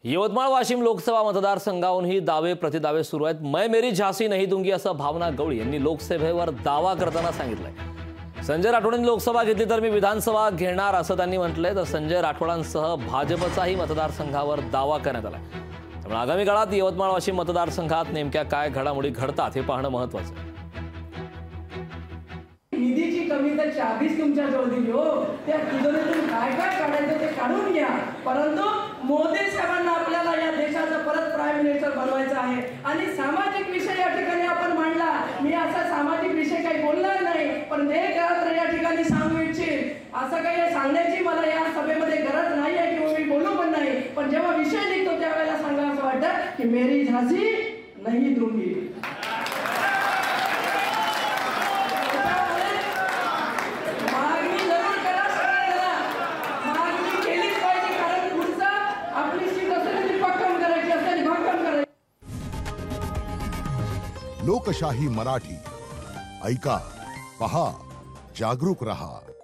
यवतमाळ वाशिम लोकसभा मतदारसंघाहूनही दावे प्रतिदावे सुरू आहेत। मैं मेरी झांसी नहीं दूंगी असं भावना गवळी यांनी लोकसभेवर दावा करताना सांगितलंय। संजय राठोडांनी लोकसभा घेतली तर मी विधानसभा घेणार असं त्यांनी म्हटलंय। तर संजय राठोडांसह भाजपचाही मतदारसंघावर दावा करण्यात आलाय। त्यामुळे आगामी काळात यवतमाळ वाशिम मतदारसंघात नेमक्या काय घडामोडी घडतात हे पाहणं महत्त्वाचं आहे। निधीची कमी तर चाबीच तुमच्याजवळ दिली हो, त्या तिजोरीतून काय काय काढायचं ते काढून घ्या। परंतु मोदी साहेबांना आपल्याला या देशाचा परत प्राईम मिनिस्टर बनवायचं आहे आणि सामाजिक विषय या ठिकाणी आपण मांडला। मी असा सामाजिक विषय काही बोलणार नाही, पण एक तर या ठिकाणी सांगू इच्छित असं काही सांगण्याची मला या सभेमध्ये गरज नाही आहे किंवा मी बोलू पण नाही, पण जेव्हा विषय निघतो त्यावेळेला सांगा असं वाटतं की मेरी झांसी नहीं दूंगी। लोकशाही मराठी ऐका, पहा, जागरूक रहा।